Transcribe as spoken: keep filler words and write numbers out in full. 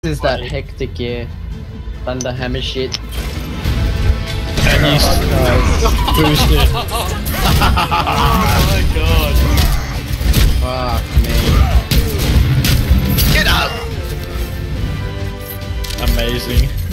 is that hectic year. Thunder hammer shit. And you boost it. Oh my god. Fuck me. Get up! Amazing.